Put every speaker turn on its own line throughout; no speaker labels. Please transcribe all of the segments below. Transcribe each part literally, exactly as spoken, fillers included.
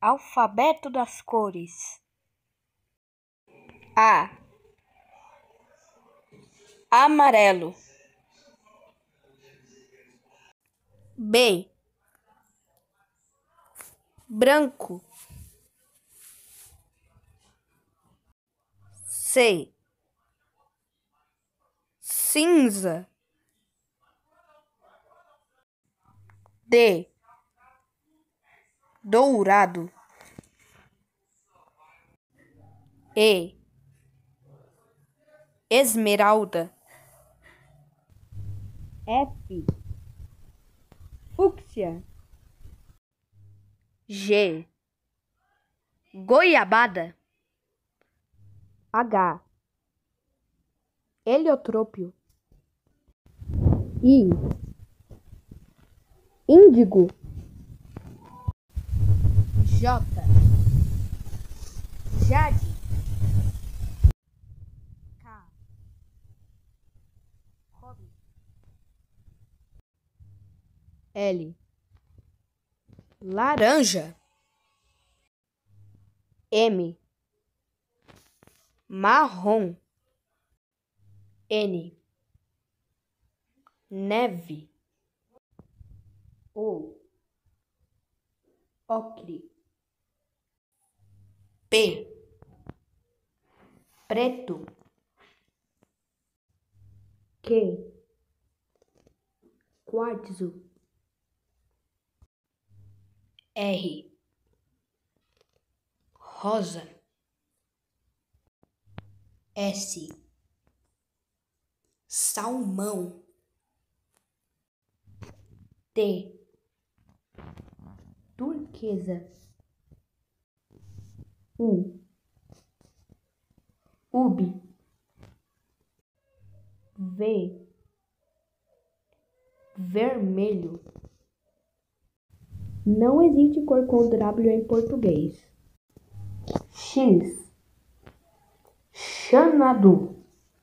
Alfabeto das cores. A. Amarelo. B. Branco. C. Cinza. D. Dourado. E. Esmeralda. F. Fúcsia. G. Goiabada. H. Heliotrópio. I. Índigo. J. Jade. K. Cobre. L. Laranja. M. Marrom. N. Neve. O. Ocre. P. Preto. Q. Quartzo. R. Rosa. S. Salmão. T. Turquesa. U. Ube. V. Vermelho. Não existe cor com W em português. X. Xanadu.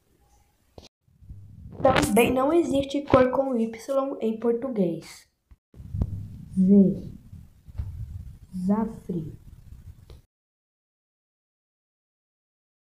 Também não existe cor com Y em português. Z. Zafre.